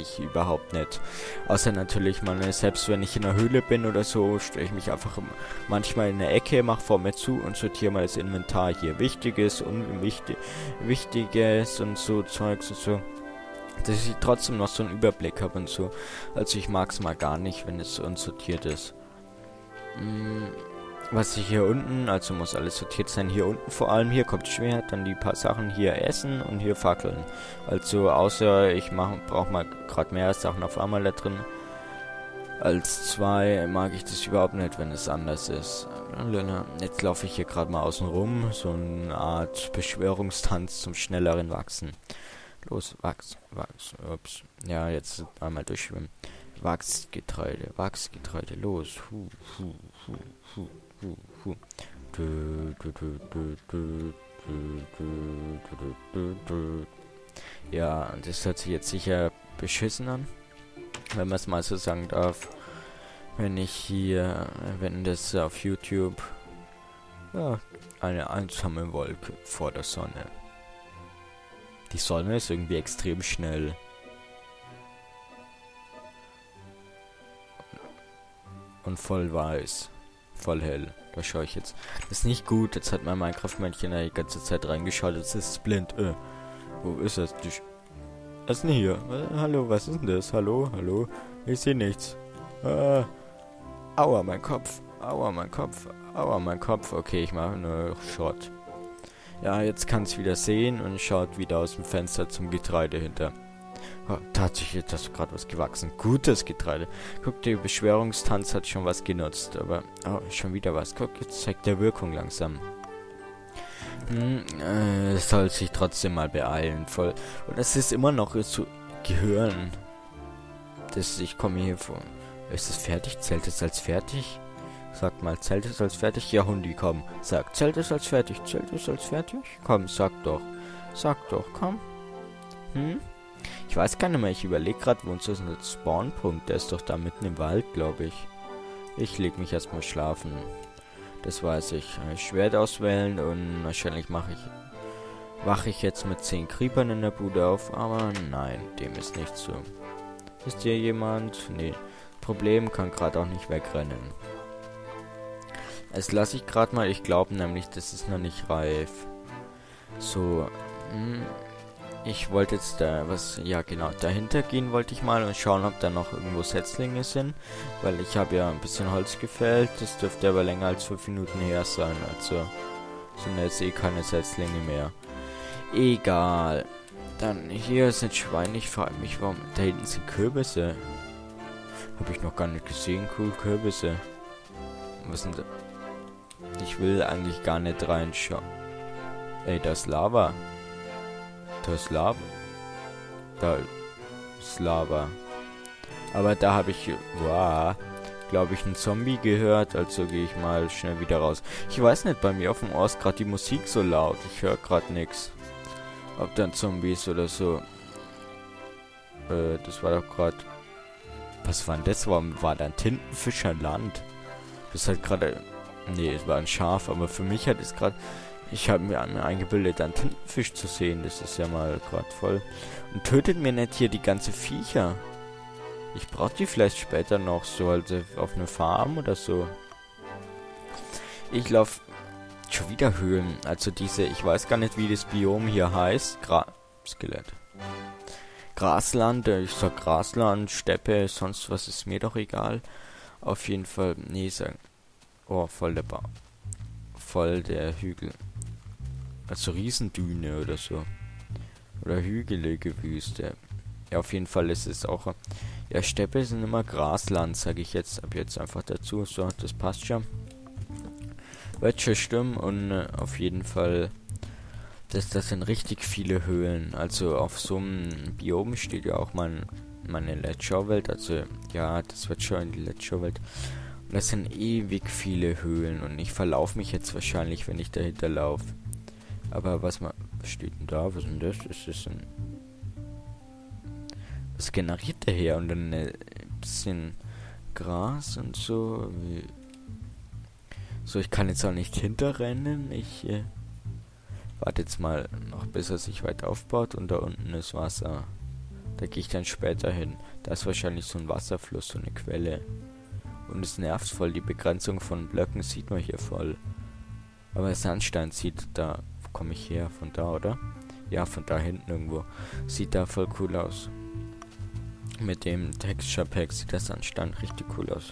eigentlich überhaupt nicht. Außer natürlich, selbst wenn ich in der Höhle bin oder so, stelle ich mich einfach manchmal in der Ecke, mache vor mir zu und sortiere mal das Inventar hier. Wichtiges, Wichtiges und so Zeugs und so. Dass ich trotzdem noch so einen Überblick habe und so. Also ich mag es mal gar nicht, wenn es so unsortiert ist. Was ich hier unten, also muss alles sortiert sein. Hier unten vor allem, hier kommt Schwert, dann die paar Sachen hier Essen und hier Fackeln. Also außer ich brauche mal gerade mehr Sachen auf einmal da drin. Als 2 mag ich das überhaupt nicht, wenn es anders ist. Jetzt laufe ich hier gerade mal außen rum. So eine Art Beschwörungstanz zum schnelleren Wachsen. Los, wachs. Ups. Ja, jetzt einmal durchschwimmen. Wachsgetreide, los. Ja, das hört sich jetzt sicher beschissen an, wenn man es mal so sagen darf. Wenn das auf YouTube, ja, eine einsame Wolke vor der Sonne. Die Sonne ist irgendwie extrem schnell. Und voll weiß. Voll hell. Da schaue ich jetzt. Das ist nicht gut. Jetzt hat mein Minecraft-Männchen da die ganze Zeit reingeschaut. Jetzt ist es blind. Wo ist das? Was ist denn hier? Hallo, was ist denn das? Hallo? Ich sehe nichts. Aua, mein Kopf. Okay, ich mache nur Shot. Ja, jetzt kann es wieder sehen und schaut wieder aus dem Fenster zum Getreide hinter. Oh, tatsächlich ist das gerade was gewachsen. Gutes Getreide. Guck, der Beschwörungstanz hat schon was genutzt. Aber, schon wieder was. Guck, jetzt zeigt der Wirkung langsam. Es soll sich trotzdem mal beeilen. Voll. Und es ist immer noch so Gehirn. Ich komme hier vor. Ist es fertig? Zählt es als fertig? Sag mal, zählt es als fertig? Ja, Hundi, komm. Sag, zählt es als fertig? Komm, sag doch, komm. Ich weiß gar nicht mehr, ich überlege gerade, wo uns ist ein Spawnpunkt. Der ist doch da mitten im Wald, glaube ich. Ich leg mich erstmal schlafen. Das weiß ich. Schwert auswählen und wahrscheinlich wache ich jetzt mit 10 Creepern in der Bude auf, aber nein, dem ist nicht so. Ist hier jemand? Nee. Problem, kann gerade auch nicht wegrennen. Das lasse ich gerade mal. Ich glaube nämlich, das ist noch nicht reif. So. Ich wollte jetzt dahinter gehen wollte ich mal und schauen, ob da noch irgendwo Setzlinge sind. Weil ich habe ja ein bisschen Holz gefällt. Das dürfte aber länger als 5 Minuten her sein. Also sind jetzt keine Setzlinge mehr. Egal. Dann hier sind Schweine. Ich frage mich, warum da hinten sind Kürbisse. Habe ich noch gar nicht gesehen. Cool, Kürbisse. Was sind da? Ich will eigentlich gar nicht reinschauen. Ey, da ist Lava. Da ist Lava. Aber da habe ich, glaube ich, einen Zombie gehört. Also gehe ich mal schnell wieder raus. Ich weiß nicht, bei mir auf dem Ohr ist gerade die Musik so laut. Ich höre gerade nichts. Ob da ein Zombie ist oder so. Das war doch gerade... Was war denn das? War da ein Tintenfischerland? Das ist halt gerade... Nee, es war ein Schaf, aber für mich hat es gerade... Ich habe mir eingebildet, einen Tintenfisch zu sehen. Das ist ja mal gerade voll. Und tötet mir nicht hier die ganze Viecher. Ich brauche die vielleicht später noch so, also auf eine Farm oder so. Ich laufe schon wieder Höhlen. Also ich weiß gar nicht, wie das Biom hier heißt. Skelett. Grasland, ich sag Grasland, Steppe, sonst was ist mir doch egal. Auf jeden Fall, nee, sagen. Oh, voll der Hügel. Also Riesendüne oder so. Oder hügelige Wüste. Ja, auf jeden Fall ist es auch... Ja, Steppe sind immer Grasland, sage ich jetzt. Ab jetzt einfach dazu. So, das passt schon. Wird schon stimmen und auf jeden Fall... Das sind richtig viele Höhlen. Also auf so einem Biom steht ja auch meine Let's Show Welt. Also ja, das wird schon in die Let's Show Welt. Und das sind ewig viele Höhlen. Und ich verlaufe mich jetzt wahrscheinlich, wenn ich dahinter laufe. Aber was steht denn da? Was ist denn das? Was generiert der her? Und dann ein bisschen Gras und so. So, ich kann jetzt auch nicht hinterrennen. Ich warte jetzt mal noch, bis er sich weit aufbaut. Und da unten ist Wasser. Da gehe ich dann später hin. Da ist wahrscheinlich so ein Wasserfluss, so eine Quelle. Und es nervt voll. Die Begrenzung von Blöcken sieht man hier voll. Aber Sandstein sieht da... Wo komme ich her? Von da, oder? Ja, von da hinten irgendwo. Sieht da voll cool aus. Mit dem Texture Pack sieht der Sandstein richtig cool aus.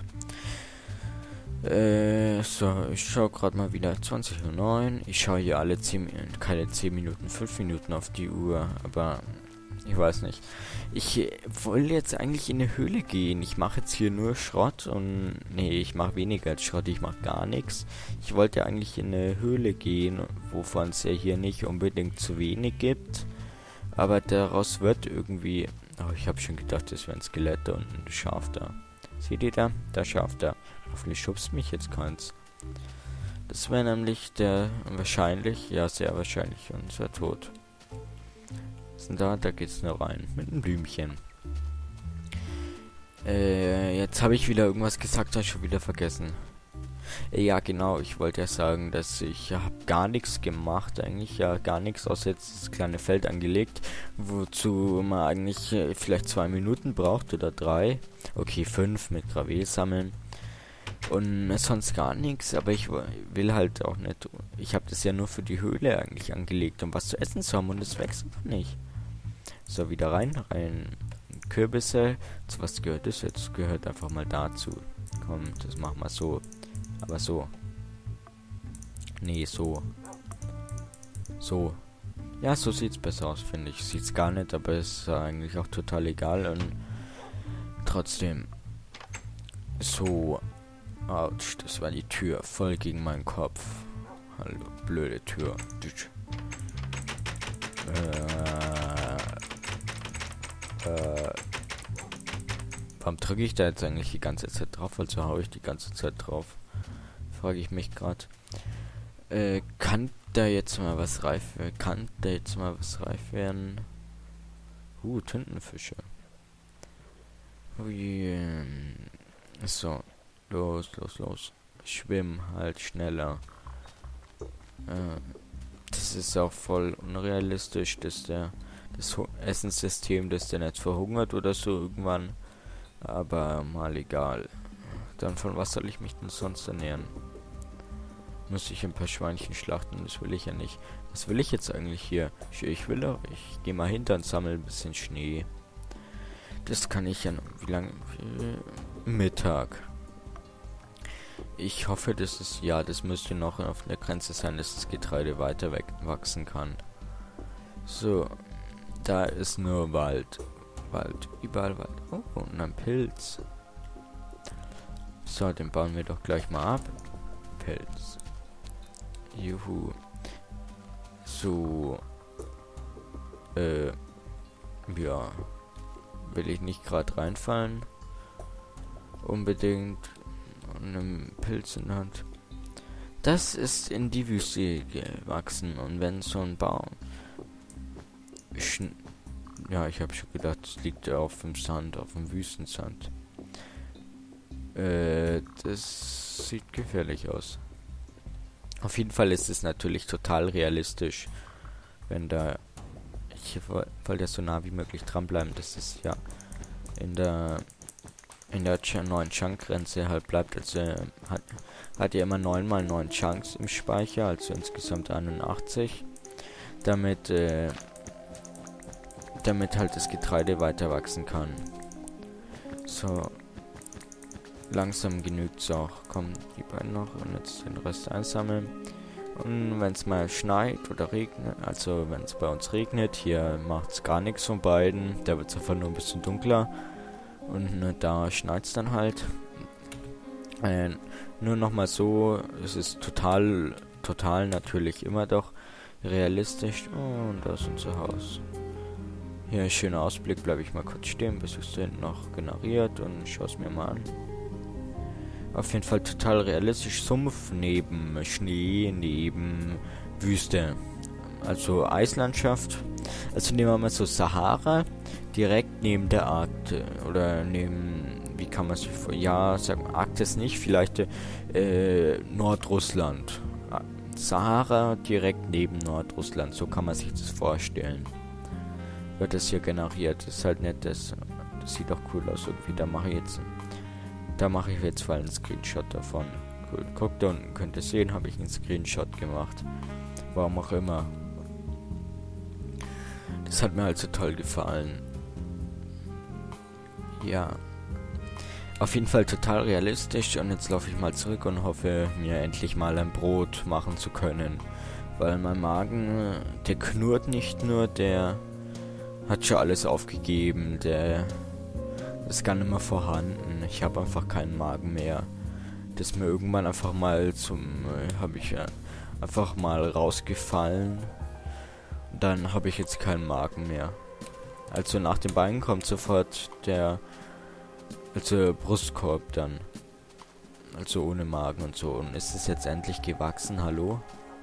So, ich schaue gerade mal wieder 20:09 Uhr. Ich schaue hier alle 10 keine 10 Minuten, 5 Minuten auf die Uhr, aber ich weiß nicht. Ich wollte jetzt eigentlich in eine Höhle gehen. Ich mache jetzt hier nur Schrott und nee, ich mache weniger als Schrott, ich mache gar nichts. Ich wollte eigentlich in eine Höhle gehen, wovon es ja hier nicht unbedingt zu wenig gibt, aber daraus wird irgendwie... Oh, ich habe schon gedacht, das wären Skelette und ein Schaf da. Seht ihr da? Das Schaf da. Hoffentlich schubst mich jetzt keins. Das wäre nämlich der wahrscheinlich, ja sehr wahrscheinlich unser Tod. Was denn da? Da geht's nur rein. Mit einem Blümchen. Jetzt habe ich wieder irgendwas gesagt, habe ich schon wieder vergessen. Ja genau, ich wollte ja sagen, dass ich habe gar nichts gemacht, eigentlich ja gar nichts, außer jetzt das kleine Feld angelegt, wozu man eigentlich vielleicht 2 Minuten braucht oder 3. Okay, 5 mit Gravel sammeln. Und sonst gar nichts, aber ich will halt auch nicht. Ich habe das ja nur für die Höhle eigentlich angelegt, um was zu essen zu haben und es wächst noch nicht. So, wieder rein. Kürbisse. Zu was gehört das jetzt? Gehört einfach mal dazu. Komm, das machen wir so. Aber so. Nee, so. So. Ja, so sieht's besser aus, finde ich. Sieht's gar nicht, aber ist eigentlich auch total egal und trotzdem. So. Autsch, das war die Tür. Voll gegen meinen Kopf. Hallo, blöde Tür. Warum drücke ich da jetzt eigentlich die ganze Zeit drauf? Also haue ich die ganze Zeit drauf. Frage ich mich gerade. Kann da jetzt mal was reif werden? Kann da jetzt mal was reif werden? Tintenfische. Ui. So. Los. Schwimm halt schneller. Das ist auch voll unrealistisch, dass das Essenssystem, dass der nicht verhungert oder so irgendwann. Aber mal egal. Dann von was soll ich mich denn sonst ernähren? Muss ich ein paar Schweinchen schlachten? Das will ich ja nicht. Was will ich jetzt eigentlich hier? Ich gehe mal hinter und sammle ein bisschen Schnee. Das kann ich ja noch. Wie lange? Mittag. Ich hoffe, dass es... Ja, das müsste noch auf der Grenze sein, dass das Getreide weiter wachsen kann. So. Da ist nur Wald. Überall Wald. Oh, und ein Pilz. So, den bauen wir doch gleich mal ab. Pilz. Juhu. So. Ja. Will ich nicht gerade reinfallen. Unbedingt. Und einem Pilz in der Hand. Das ist in die Wüste gewachsen. Und wenn so ein Baum... Ja, ich habe schon gedacht, es liegt auf dem Sand, auf dem Wüstensand. Das sieht gefährlich aus. Auf jeden Fall ist es natürlich total realistisch, wenn da... Ich wollte ja so nah wie möglich dranbleiben, dass es ja in der neuen Chunk-Grenze halt bleibt. Also hat ja immer 9 mal 9 Chunks im Speicher, also insgesamt 81. Damit halt das Getreide weiter wachsen kann. So. Langsam genügt's auch. Komm, die beiden noch und jetzt den Rest einsammeln. Und wenn es mal schneit oder regnet, also wenn es bei uns regnet, hier macht's gar nichts von beiden. Da wird's einfach nur ein bisschen dunkler. Und da schneit's dann halt. Nur nochmal so, es ist total natürlich immer doch realistisch. Und da ist unser Haus. Hier ein schöner Ausblick, bleibe ich mal kurz stehen, bis es da hinten noch generiert und schaue es mir mal an. Auf jeden Fall total realistisch. Sumpf neben Schnee, neben Wüste. Also Eislandschaft. Also nehmen wir mal so Sahara, direkt neben der Arktis. Oder neben, wie kann man sich vor... Ja, sagen wir Arktis nicht, vielleicht Nordrussland. Sahara direkt neben Nordrussland, so kann man sich das vorstellen. wird das hier generiert. Das ist halt nett, das sieht doch cool aus irgendwie. Da mache ich jetzt mal einen Screenshot davon. Cool. Guckt, da unten könnt ihr sehen, habe ich einen Screenshot gemacht. Warum auch immer. Das hat mir halt so toll gefallen. Ja. Auf jeden Fall total realistisch. Und jetzt laufe ich mal zurück und hoffe, mir endlich mal ein Brot machen zu können. Weil mein Magen, der knurrt nicht nur, der hat schon alles aufgegeben. Der ist gar nicht mehr vorhanden. Ich habe einfach keinen Magen mehr. Das ist mir irgendwann einfach mal einfach mal rausgefallen. Dann habe ich jetzt keinen Magen mehr. Also nach dem Bein kommt sofort der Brustkorb dann. Also ohne Magen und so. Und ist es jetzt endlich gewachsen? Hallo?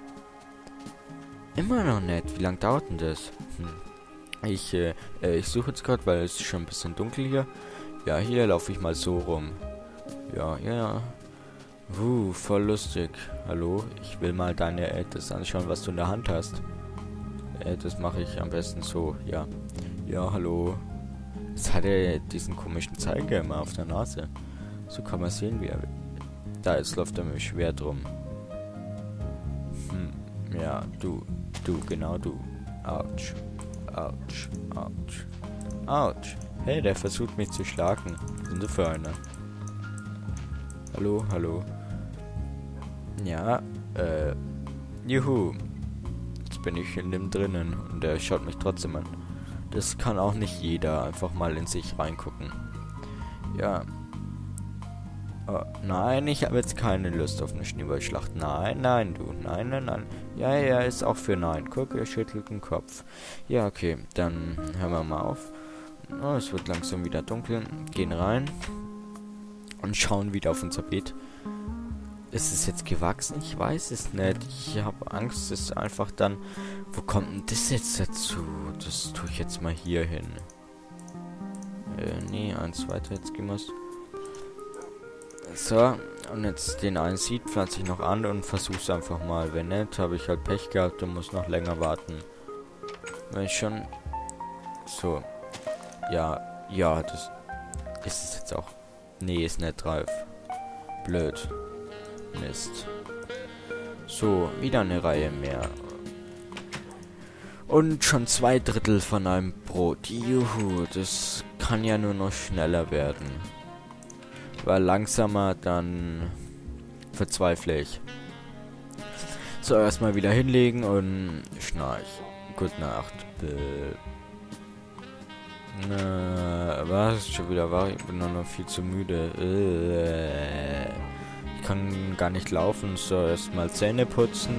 Immer noch nicht. Wie lange dauert denn das? Ich suche jetzt gerade, weil es ist schon ein bisschen dunkel hier. Ja, hier laufe ich mal so rum. Ja. Voll lustig. Hallo? Ich will mal das anschauen, was du in der Hand hast. Das mache ich am besten so. Ja, hallo. Jetzt hat er diesen komischen Zeiger immer auf der Nase. So kann man sehen, wie er... Da, jetzt läuft er mit dem Schwert rum. Ja, du, genau du. Autsch. Hey, der versucht mich zu schlagen. Was sind du für einer? Hallo. Ja, juhu. Jetzt bin ich in dem drinnen und der schaut mich trotzdem an. Das kann auch nicht jeder einfach mal in sich reingucken. Ja. Oh, nein, ich habe jetzt keine Lust auf eine Schneeballschlacht. Nein, du. Nein. Ja, ist auch für nein. Guck, er schüttelt den Kopf. Ja, okay, dann hören wir mal auf. Oh, es wird langsam wieder dunkel. Gehen rein. Und schauen wieder auf unser Beet. Ist es jetzt gewachsen? Ich weiß es nicht. Ich habe Angst, es ist einfach dann... Wo kommt denn das jetzt dazu? Das tue ich jetzt mal hier hin. Nee, eins weiter, jetzt gehen wir's. So, und jetzt den einen Seed pflanze ich noch an und versuch's einfach mal. Wenn nicht, habe ich halt Pech gehabt und muss noch länger warten. Wenn ich schon... So. Ja, das ist es jetzt auch. Nee, ist nicht drauf. Blöd. Mist. So, wieder eine Reihe mehr. Und schon 2/3 von einem Brot. Juhu, das kann ja nur noch schneller werden. Weil langsamer, dann verzweifle ich. So, erstmal wieder hinlegen und schnarch. Gute Nacht. Was? Schon wieder war ich bin noch viel zu müde. Ich kann gar nicht laufen. So, erstmal Zähne putzen.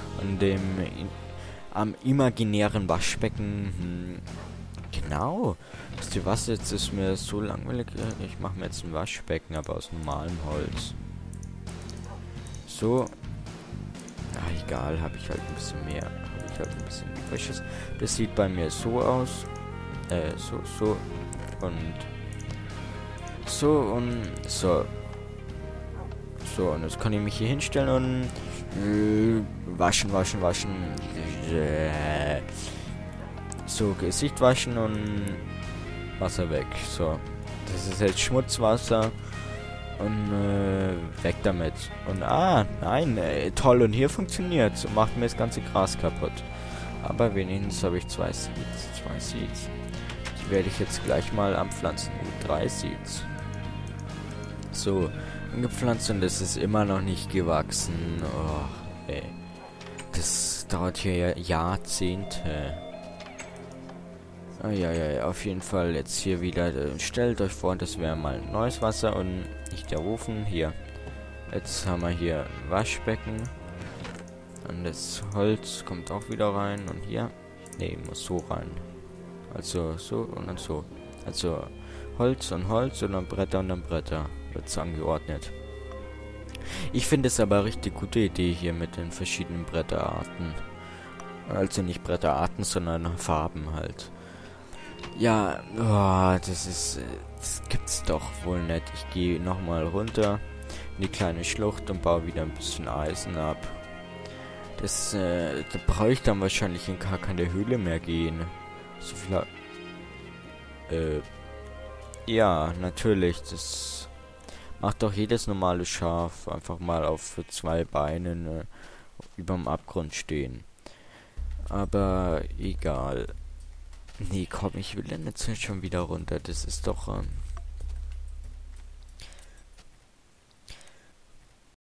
Am imaginären Waschbecken. Genau. Wisst ihr was? Jetzt ist mir so langweilig. Ich mache mir jetzt ein Waschbecken, aber aus normalem Holz. So. Egal, habe ich halt ein bisschen mehr. Habe ich halt ein bisschen Frisches. Das sieht bei mir so aus. So. Und so und so. So, und jetzt kann ich mich hier hinstellen und waschen. So, Gesicht waschen und Wasser weg. So, das ist jetzt Schmutzwasser und weg damit. Und nein, toll, und hier funktioniert. So macht mir das ganze Gras kaputt. Aber wenigstens habe ich 2 Seeds. Die werde ich jetzt gleich mal anpflanzen. 3 Seeds. So, angepflanzt und es ist immer noch nicht gewachsen. Oh, ey. Das dauert hier Jahrzehnte. Ja, auf jeden Fall jetzt hier wieder. Stellt euch vor, das wäre mal neues Wasser und nicht der Ofen. Hier. Jetzt haben wir hier Waschbecken. Und das Holz kommt auch wieder rein. Und hier. Ne, muss so rein. Also so und dann so. Also Holz und dann Bretter und dann Bretter. Wird es angeordnet. Ich finde es aber eine richtig gute Idee hier mit den verschiedenen Bretterarten. Also nicht Bretterarten, sondern Farben halt. Ja, das gibt's doch wohl nicht. Ich gehe nochmal runter in die kleine Schlucht und baue wieder ein bisschen Eisen ab. Da brauche ich dann wahrscheinlich in gar keine Höhle mehr gehen. So viel Ja, natürlich, das macht doch jedes normale Schaf einfach mal auf 2 Beinen überm Abgrund stehen. Aber egal. Nee, komm, ich will denn jetzt nicht schon wieder runter. Das ist doch